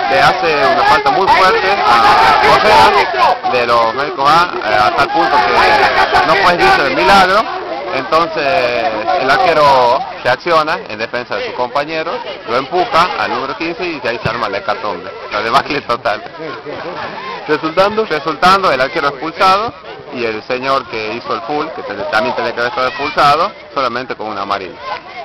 le hace una falta muy fuerte a Correa de los médicos a tal punto que no puede irse del milagro. Entonces el arquero reacciona en defensa de su compañero, lo empuja al número 15 y de ahí se arma la hecatombe, la debacle total. Resultando el arquero expulsado y el señor que hizo el full, que también tenía que haber estado expulsado, solamente con una amarilla.